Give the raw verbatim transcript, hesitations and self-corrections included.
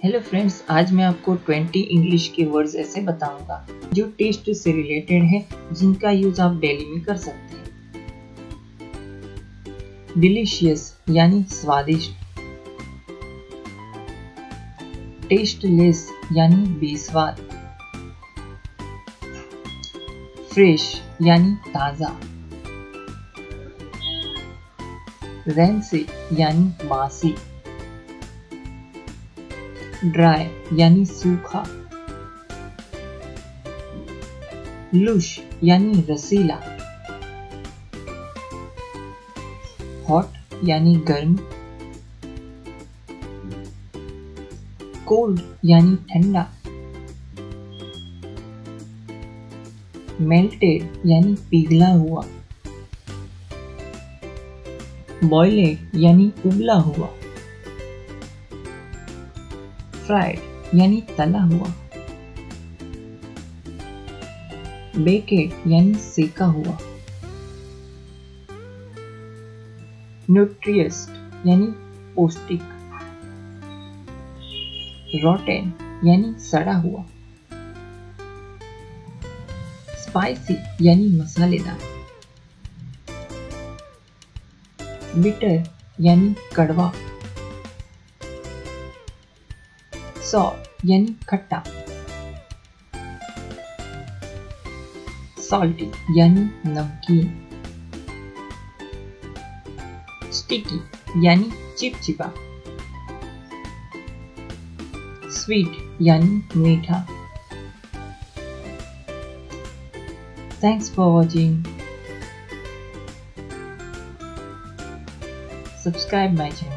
Hello friends, आज मैं आपको बीस इंग्लिश के वर्ड्स ऐसे बताऊंगा जो टेस्ट से रिलेटेड है, जिनका यूज आप डेली में कर सकते हैं। डिलीशियस यानी स्वादिष्ट, टेस्टलेस यानी बेस्वाद, फ्रेश यानी ताजा, रैंसी यानी बासी, ड्राई यानी सूखा, लुश यानी रसीला, हॉट यानी गर्म, कोल्ड यानी ठंडा, मेल्टेड यानी पिघला हुआ, बॉइल्ड यानी उबला हुआ, फ्राइड यानी तला हुआ, बेकेड यानी सेका हुआ, न्यूट्रियस यानी पौष्टिक, रोटेन यानी सड़ा हुआ, स्पाइसी यानी मसालेदार, बिटर यानी कड़वा, सॉर यानी खट्टा, सॉल्टी यानी नमकीन, स्टिकी यानी चिपचिपा, स्वीट यानी मीठा। Thanks for watching. Subscribe my channel.